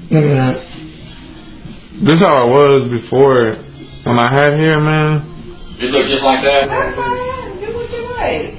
Look at that. This how I was before when I had hair, man. You look just like that. That's fine. Do what you like.